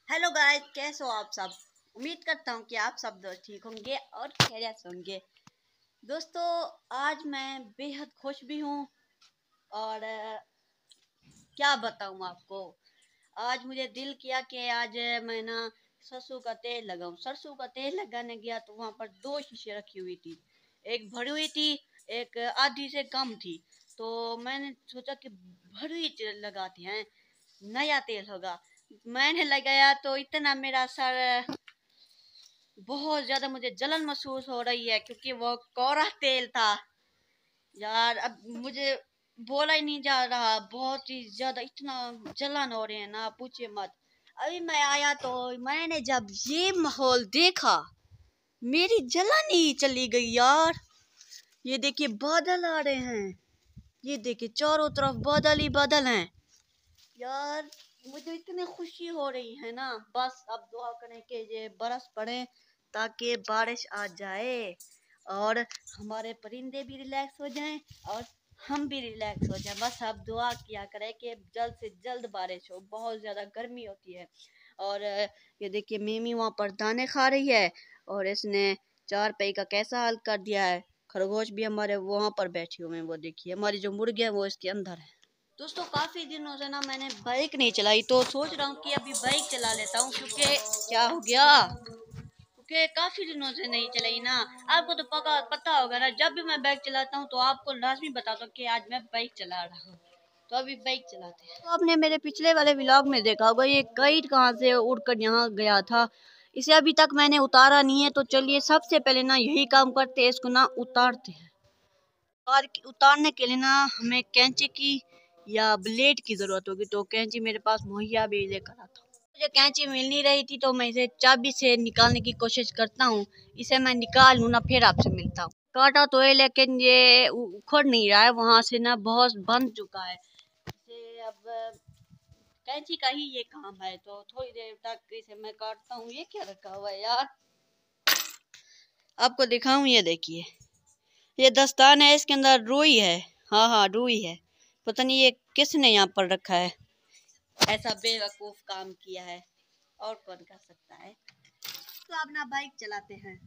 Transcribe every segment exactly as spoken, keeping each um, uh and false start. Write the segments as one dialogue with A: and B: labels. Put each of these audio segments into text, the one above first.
A: Hello guys, कैसे हो आप सब। उम्मीद करता हूँ कि आप सब दोस्त ठीक होंगे और खैरियत से होंगे। दोस्तों, आज मैं बेहद खुश भी हूँ और अ, क्या बताऊँ आपको। आज मुझे दिल किया कि आज मैं ना सरसों का तेल लगाऊं। सरसों का तेल लगाने गया तो वहाँ पर दो शीशे रखी हुई थी। एक भरी हुई थी, एक आधी से कम थी। तो मैंने सोचा कि भरी हुई लगाते हैं, नया तेल होगा। मैंने लगाया तो इतना मेरा सर, बहुत ज्यादा मुझे जलन महसूस हो रही है क्योंकि वो कोरा तेल था। यार अब मुझे बोला ही नहीं जा रहा, बहुत ही ज्यादा इतना जलन हो रहे हैं ना, पूछे मत। अभी मैं आया तो मैंने जब ये माहौल देखा, मेरी जलन ही चली गई यार। ये देखिए बादल आ रहे हैं, ये देखिए चारों तरफ बादल ही बादल हैं। यार मुझे इतनी खुशी हो रही है ना, बस अब दुआ करें कि ये बरस पड़े ताकि बारिश आ जाए और हमारे परिंदे भी रिलैक्स हो जाएं और हम भी रिलैक्स हो जाएं। बस अब दुआ किया करें कि जल्द से जल्द बारिश हो, बहुत ज़्यादा गर्मी होती है। और ये देखिए मिमी वहाँ पर दाने खा रही है और इसने चार पे का कैसा हाल कर दिया है। खरगोश भी हमारे वहाँ पर बैठे हुए हैं, वो देखिए हमारी जो मुर्गी है वो इसके अंदर है। दोस्तों, काफ़ी दिनों से ना मैंने बाइक नहीं चलाई, तो सोच रहा हूँ कि अभी बाइक चला लेता हूँ क्योंकि क्या हो गया, क्योंकि काफ़ी दिनों से नहीं चलाई ना। आपको तो पका पता होगा ना, जब भी मैं बाइक चलाता हूँ तो आपको लाजमी बताता हूँ कि आज मैं बाइक चला रहा हूँ। तो अभी बाइक चलाते हैं। तो आपने मेरे पिछले वाले व्लॉग में देखा होगा ये काइट कहाँ से उड़कर यहाँ गया था। इसे अभी तक मैंने उतारा नहीं है, तो चलिए सबसे पहले ना यही काम करते हैं, इसको ना उतारते हैं। और उतारने के लिए ना हमें कैंची की या ब्लेड की जरूरत होगी, तो कैंची मेरे पास मुहैया भी लेकर आता हूँ। मुझे कैंची मिल नहीं रही थी तो मैं इसे चाबी से निकालने की कोशिश करता हूँ। इसे मैं निकाल लूँ ना, फिर आपसे मिलता हूँ। काटा तो है लेकिन ये उखड़ नहीं रहा है, वहां से ना बहुत बंध चुका है। इसे अब कैंची का ही ये काम है, तो थोड़ी देर तक इसे मैं काटता हूँ। ये क्या रखा हुआ है यार, आपको दिखाऊं, ये देखिए ये दस्तान है, इसके अंदर रुई है। हाँ हाँ रुई है, पता नहीं ये किसने यहाँ पर रखा है, ऐसा बेवकूफ काम किया है, और कौन कर सकता है। तो अपना बाइक चलाते हैं।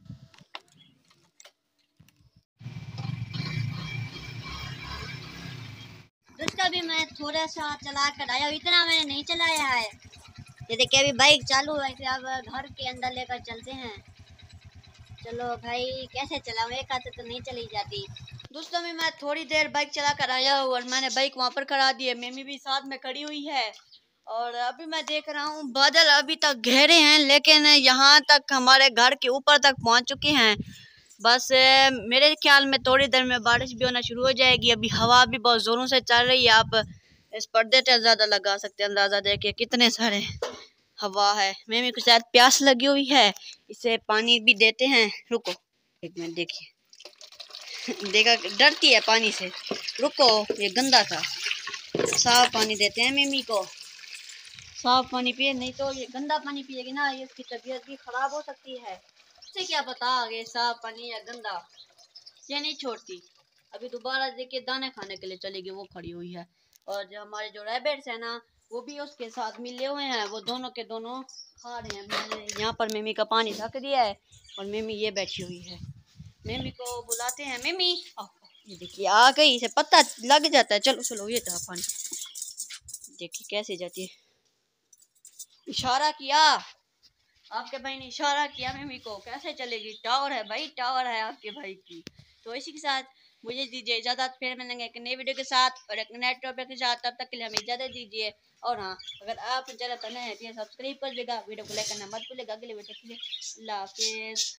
A: दोस्तों, अभी मैं थोड़ा सा चला कर आया, इतना मैंने नहीं चलाया है। ये देखिए अभी बाइक चालू है, इसे अब घर के अंदर लेकर चलते हैं। चलो भाई, कैसे चलाऊं, एक हाथ से तो नहीं चली जाती। दोस्तों, में मैं थोड़ी देर बाइक चला कर आया हूँ और मैंने बाइक वहाँ पर खड़ा दी है। मम्मी भी साथ में खड़ी हुई है और अभी मैं देख रहा हूँ बादल अभी तक घेरे हैं, लेकिन यहाँ तक हमारे घर के ऊपर तक पहुँच चुके हैं। बस मेरे ख्याल में थोड़ी देर में बारिश भी होना शुरू हो जाएगी। अभी हवा भी बहुत ज़ोरों से चल रही है, आप इस पर्दे से ज़्यादा लगा सकते हैं अंदाज़ा, देखिए कितने सारे हवा है। मम्मी को शायद प्यास लगी हुई है, इसे पानी भी देते हैं। रुको एक मिनट, देखिए देखा, डरती है पानी से। रुको, ये गंदा था, साफ पानी देते हैं मम्मी को। साफ पानी पिए, नहीं तो ये गंदा पानी पिएगी ना, ये इसकी तबीयत भी खराब हो सकती है। उससे क्या पता आगे साफ पानी या गंदा, ये नहीं छोड़ती। अभी दोबारा देखिए दाने खाने के लिए चलेगी, वो खड़ी हुई है। और जो हमारे जो रैबिट्स है ना, वो भी उसके साथ मिले हुए हैं, वो दोनों के दोनों खा रहे हैं। मैंने यहाँ पर मम्मी का पानी ढक दिया है और मम्मी ये बैठी हुई है। मम्मी को बुलाते हैं। मम्मी, ये देखिए आ गई, इसे पता लग जाता है। चलो चलो, ये था पानी, देखिए कैसे जाती है। इशारा किया, आपके भाई ने इशारा किया मम्मी को, कैसे चलेगी। टावर है भाई, टावर है आपके भाई की। तो इसी के साथ मुझे दीजिए इजाज़त, फिर मिलेंगे एक नई वीडियो के साथ और एक नए टॉपिक के साथ। तब तक के लिए हमें इजाज़त दीजिए। और हाँ, अगर आप चैनल पर नए हैं तो सब्सक्राइब कर देगा, वीडियो को लाइक करना मत भूलिएगा। अगले वीडियो के लिए अल्लाह हाफिज़।